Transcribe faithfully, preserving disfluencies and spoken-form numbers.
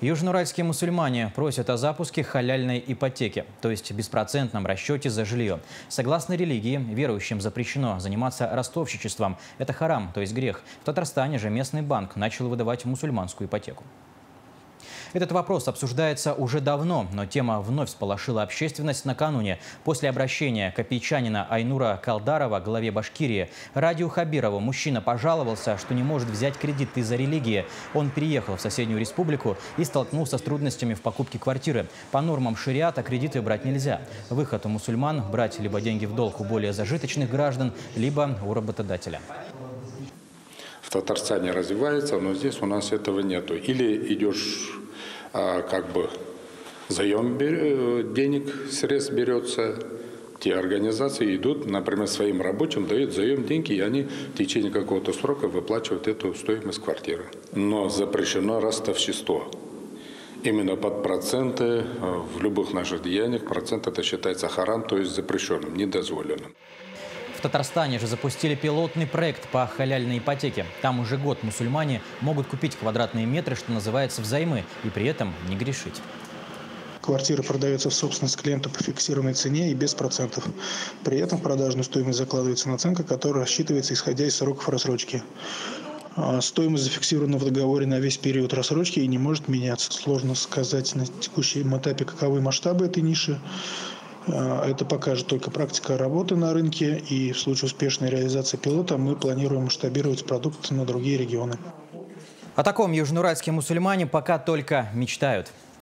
Южноуральские мусульмане просят о запуске халяльной ипотеки, то есть беспроцентном расчете за жилье. Согласно религии, верующим запрещено заниматься ростовщичеством. Это харам, то есть грех. В Татарстане же местный банк начал выдавать мусульманскую ипотеку. Этот вопрос обсуждается уже давно, но тема вновь всполошила общественность накануне. После обращения копейчанина Айнура Калдарова к главе Башкирии Радиу Хабирову мужчина пожаловался, что не может взять кредит из-за религии. Он переехал в соседнюю республику и столкнулся с трудностями в покупке квартиры. По нормам шариата кредиты брать нельзя. Выход у мусульман – брать либо деньги в долг у более зажиточных граждан, либо у работодателя. В Татарстане развивается, но здесь у нас этого нету. Или идешь а, как бы заем денег, средств берется, те организации идут, например, своим рабочим дают заем деньги, и они в течение какого-то срока выплачивают эту стоимость квартиры. Но запрещено ростовщество. Именно под проценты в любых наших деяниях процент это считается харам, то есть запрещенным, недозволенным. В Татарстане же запустили пилотный проект по халяльной ипотеке. Там уже год мусульмане могут купить квадратные метры, что называется, взаймы, и при этом не грешить. Квартира продается в собственность клиента по фиксированной цене и без процентов. При этом в продажную стоимость закладывается наценка, которая рассчитывается исходя из сроков рассрочки. Стоимость зафиксирована в договоре на весь период рассрочки и не может меняться. Сложно сказать на текущем этапе, каковы масштабы этой ниши. Это покажет только практика работы на рынке, и в случае успешной реализации пилота мы планируем масштабировать продукт на другие регионы. О таком южноуральские мусульмане пока только мечтают.